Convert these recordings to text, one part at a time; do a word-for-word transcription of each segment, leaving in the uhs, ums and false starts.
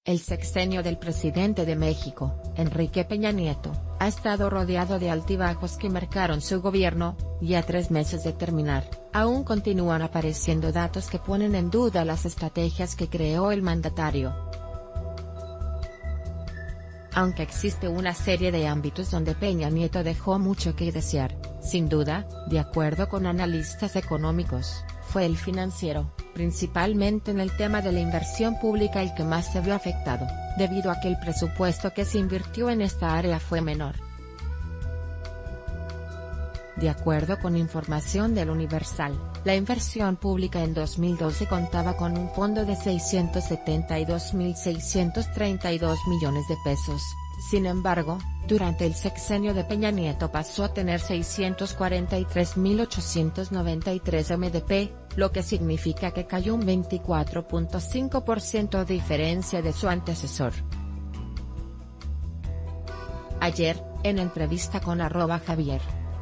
El sexenio del presidente de México, Enrique Peña Nieto, ha estado rodeado de altibajos que marcaron su gobierno, y a tres meses de terminar, aún continúan apareciendo datos que ponen en duda las estrategias que creó el mandatario. Aunque existe una serie de ámbitos donde Peña Nieto dejó mucho que desear, sin duda, de acuerdo con analistas económicos, fue el financiero, principalmente en el tema de la inversión pública el que más se vio afectado, debido a que el presupuesto que se invirtió en esta área fue menor. De acuerdo con información del Universal, la inversión pública en dos mil doce contaba con un fondo de seiscientos setenta y dos mil seiscientos treinta y dos millones de pesos, sin embargo, durante el sexenio de Peña Nieto pasó a tener seiscientos cuarenta y tres mil ochocientos noventa y tres M D P, lo que significa que cayó un veinticuatro punto cinco por ciento a diferencia de su antecesor. Ayer, en entrevista con arroba Javier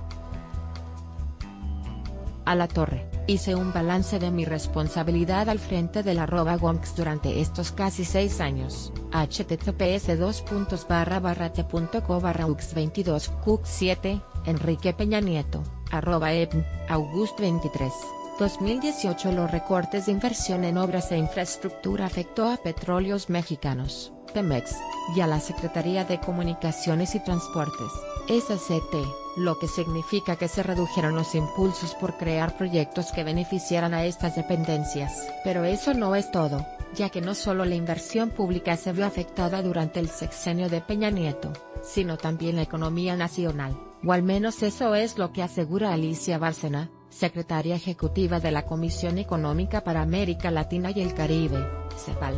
Alatorre, hice un balance de mi responsabilidad al frente del arroba Wonks durante estos casi seis años, https dos puntos barra barra t punto co barra ux veintidós q siete, Enrique Peña Nieto, arroba ebn, august veintitrés, dos mil dieciocho. Los recortes de inversión en obras e infraestructura afectó a Petróleos Mexicanos, Pemex, y a la Secretaría de Comunicaciones y Transportes, S C T, lo que significa que se redujeron los impulsos por crear proyectos que beneficiaran a estas dependencias. Pero eso no es todo, ya que no solo la inversión pública se vio afectada durante el sexenio de Peña Nieto, sino también la economía nacional, o al menos eso es lo que asegura Alicia Bárcena, secretaria ejecutiva de la Comisión Económica para América Latina y el Caribe, CEPAL.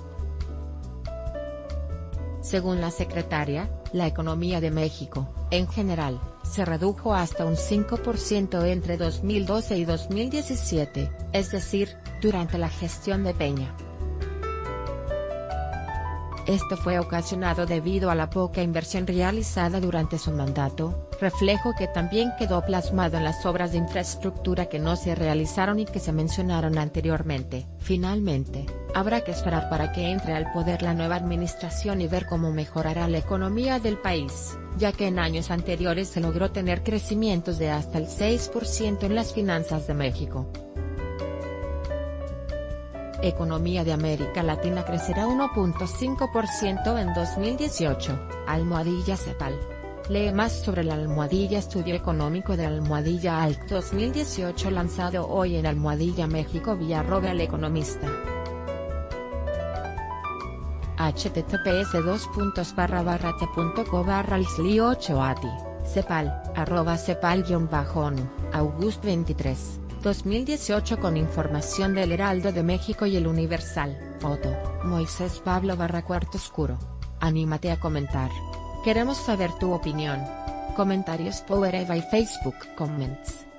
Según la secretaria, la economía de México, en general, se redujo hasta un cinco por ciento entre dos mil doce y dos mil diecisiete, es decir, durante la gestión de Peña. Esto fue ocasionado debido a la poca inversión realizada durante su mandato, reflejo que también quedó plasmado en las obras de infraestructura que no se realizaron y que se mencionaron anteriormente. Finalmente, habrá que esperar para que entre al poder la nueva administración y ver cómo mejorará la economía del país, ya que en años anteriores se logró tener crecimientos de hasta el seis por ciento en las finanzas de México. Economía de América Latina crecerá uno punto cinco por ciento en dos mil dieciocho, almohadilla CEPAL. Lee más sobre la almohadilla Estudio Económico de Almohadilla A L C dos mil dieciocho lanzado hoy en Almohadilla México vía arroba El Economista. https dos puntos barra barra t punto co barra isli ocho ati, CEPAL, arroba CEPAL guión bajo ONU, august veintitrés, dos mil dieciocho. Con información del Heraldo de México y El Universal. Foto, Moisés Pablo barra Cuarto Oscuro. Anímate a comentar. Queremos saber tu opinión. Comentarios Power Eva y Facebook Comments.